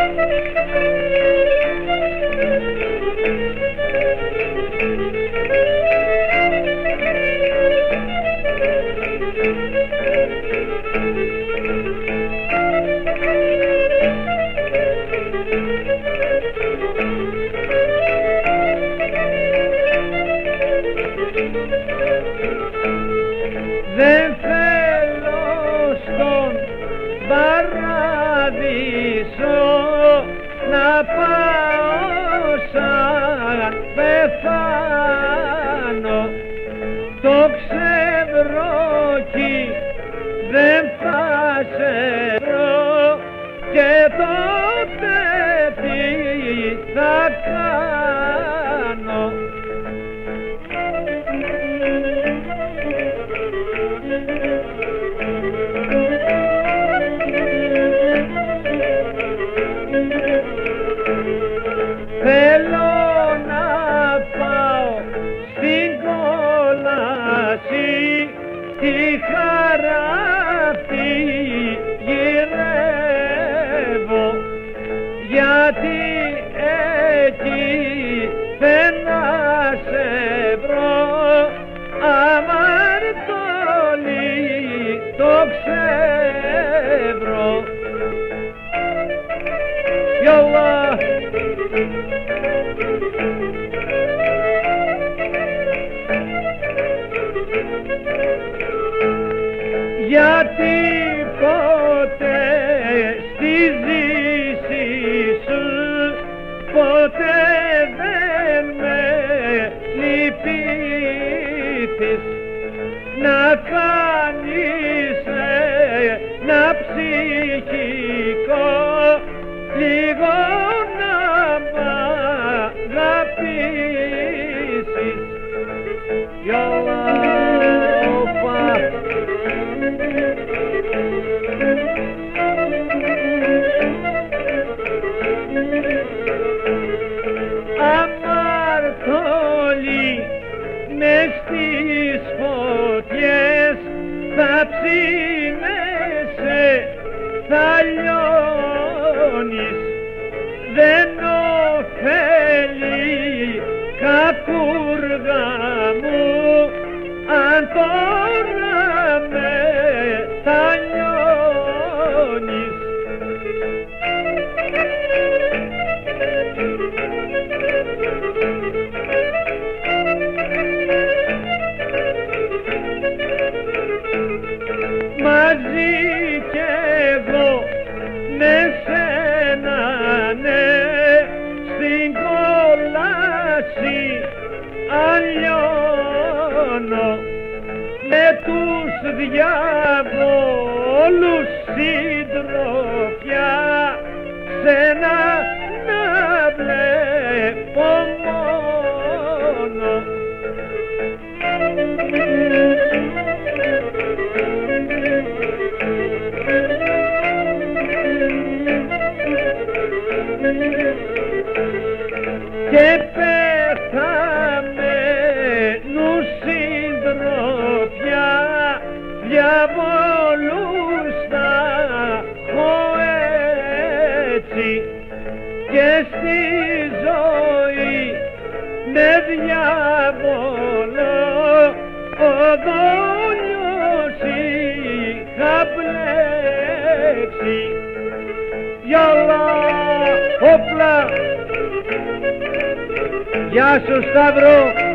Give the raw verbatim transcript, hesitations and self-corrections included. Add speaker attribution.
Speaker 1: Δεν θέλω στον παράδεισο να πάω σαν πεθάνω. Το ξεβρόκι δεν θα σε βρω και τότε τι θα κάνω. Θέλω να πάω στην κόλαση, τη χαρά αυτή γυρεύω, γιατί εκεί δεν να σε βρω αμαρτωλή το ξεύρω. Γιαλlah. Γιατί ποτέ στη ζήση σου ποτέ δεν με λυπήθης, να κάνεις ένα ψυχικό λίγο να μ' αγαπήσεις. Αμαρτωλή μες στις φωτιές θα ψήνεσαι, θα λιώνεις, δεν ωφέλει κακούργα μου αν τώρα μετανιώνεις. Μαζί κι εγώ με σένα, ναι, στην κόλαση αλλιώνω, με τους διαβόλους συντροφιά ξένα να βλέπω μόνο. Και πεθαμένους συντροφιά διαβόλους θα έχω έτσι, και στη ζωή με διαβόλο ο δόλιος είχα μπλέξει. Γιαλlah, όπλα. Γεια σου Σταύρο.